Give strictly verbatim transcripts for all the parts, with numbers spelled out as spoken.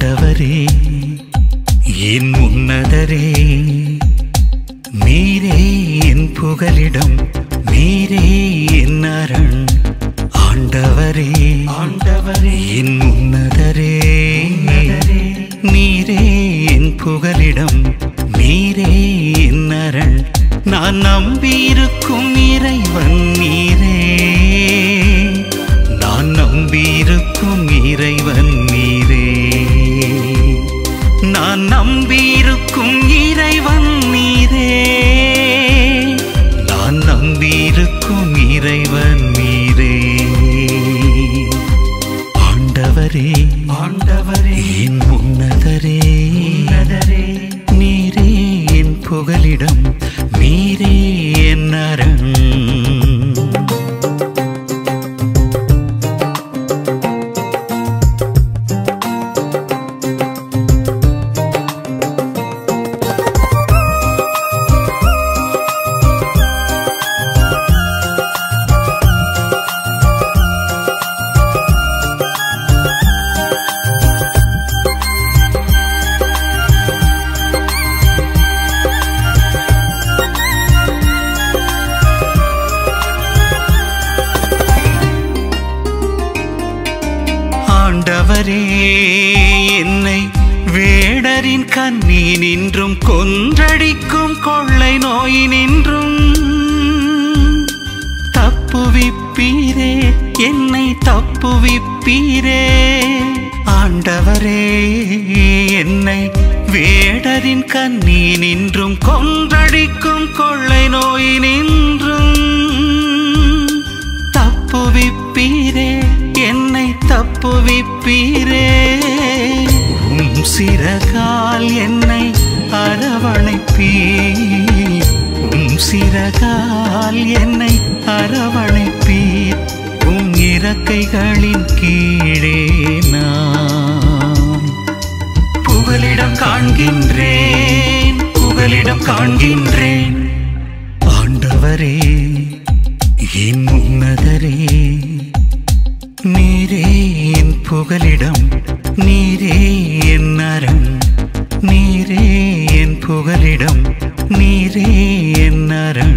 ஆண்டவரே என் உன்னதரே, நீரே என் புகலிடம், நீரே என் அரண். ஆண்டவரே ஆண்டவரே என் உன்னதரே, நீரே என் புகலிடம், நீரே என் அரண். நான் நம்பியிருக்கும் இறைவன் நீரே, நான் நம்பியிருக்கும் இறைவன் நீரே, நான் நம்பியிருக்கும் இறைவன் நீரே, நான் நம்பியிருக்கும் இறைவன் நீரே. ஆண்டவரே ஆண்டவரே என் உன்னதரே, உன்னதரே நீரே என் புகலிடம், நீரே என் அரண். ஆண்டவரே என்னை வேடரின் கண்ணினின்றும் கொன்றடிக்கும் கொள்ளை நோயினின்றும் தப்புவிப்பீரே, என்னை தப்புவிப்பீரே. ஆண்டவரே என்னை வேடரின் கண்ணினின்றும் கொன்றடிக்கும் கொள்ளை நோயினின்றும் தப்புவிப்பீரே, என்னை தப்புவிப்பீரே. உம் சிறகால் என்னை அரவணைப்பீர், உம் சிறகால் என்னை அரவணைப்பீர். உம் இறக்கைகளின் கீழே நான் புகலிடம் காண்கின்றேன், புகலிடம் காண்கின்றேன். ஆண்டவரே என் உன்னதரே, நீரே என் புகலிடம், நீரே என் அரண். நீரே என் புகலிடம், நீரே என் அரண்.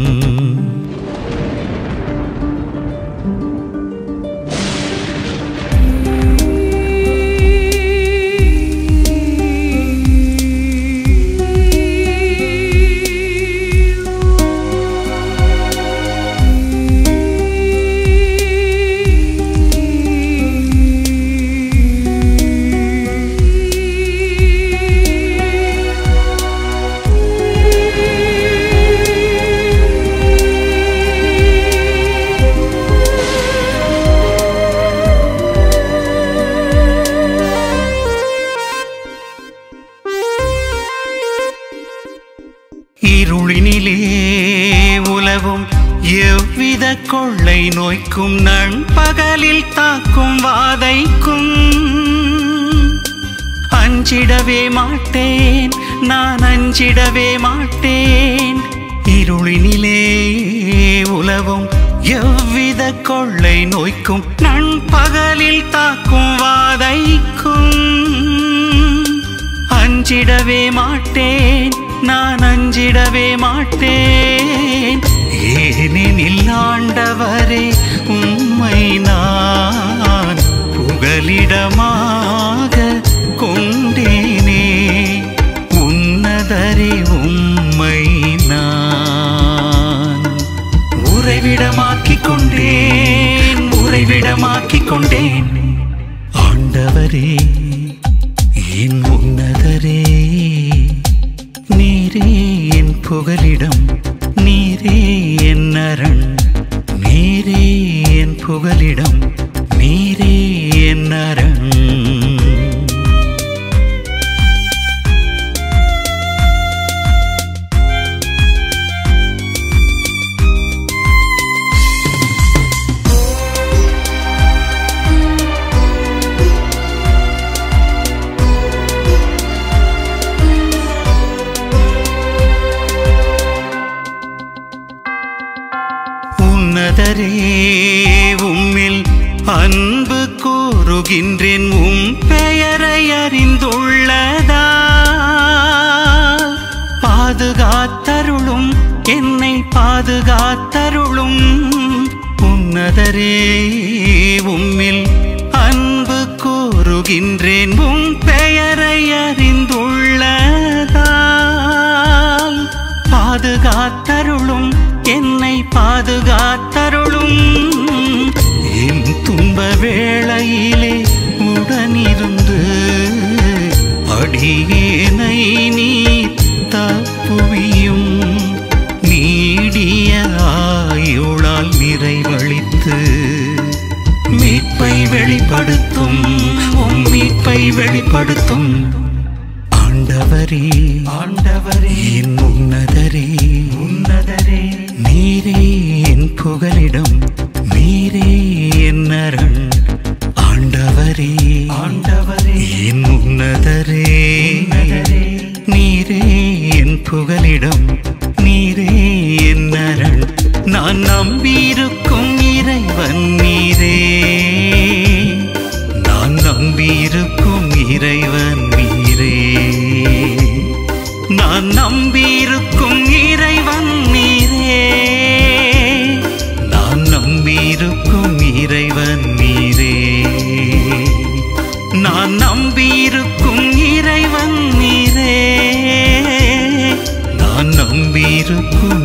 இருளினிலே உலவும் எவ்வித கொள்ளை நோய்க்கும், நண்பகலில் தாக்கும் வாதைக்கும் அஞ்சிடவே மாட்டேன், நான் அஞ்சிடவே மாட்டேன். இருளினிலே உலவும் எவ்வித கொள்ளை நோய்க்கும், நண்பகலில் தாக்கும் வாதைக்கும் அஞ்சிடவே மாட்டேன், நான் அஞ்சிடவே மாட்டேன். ஏனெனில் ஆண்டவரே உம்மை நான் புகலிடமாக கொண்டேனே, உன்னதரே உம்மை நான் உறைவிடமாக்கிக் கொண்டேன், உறைவிடமாக்கிக் கொண்டேன். ஆண்டவரே என் உன்னதரே, நீரே என் புகலிடம், நீரே என் அரண். நீரே என் புகலிடம், நீரே என் அரண். உன்னதரே உம்மில் அன்பு கூறுகின்றேன் உம் பெயரை அறிந்துள்ளதால் பாதுகாத்தருளும் என்னை பாதுகாத்தருளும் உன்னதரே உம்மில் அன்பு கூறுகின்றேன் உம் பெயரை அறிந்துள்ளதால் பாதுகாத்தருளும் என்னை பாதுகாத்தருளும் என் துன்ப வேளையிலே உடனிருந்து அடியேனை நீ தப்புவியும் நீடிய ஆயுளால் நிறைவளித்து மீட்பை வெளிப்படுத்தும் உம் மீட்பை வெளிப்படுத்தும் ஆண்டவரே ஆண்டவரே என் உன்னதரே உன்னதரே நீரே என் புகலிடம் நீரே என் அரண் ஆண்டவரே ஆண்டவரே என் உன்னதரே நீரே என் புகலிடம் நீரே என் அரண் நான் நம்பியிருக்கும் இறைவன் நீரே நான் நம்பியிருக்கும் இறைவன் நீரே நான் நம்பியிருக்கும் இறைவன் நீரே நான் நம்பியிருக்கும் இறைவன் நீரே நான் நம்பியிருக்கும் இறைவன் நீரே நான் நம்பியிருக்கும்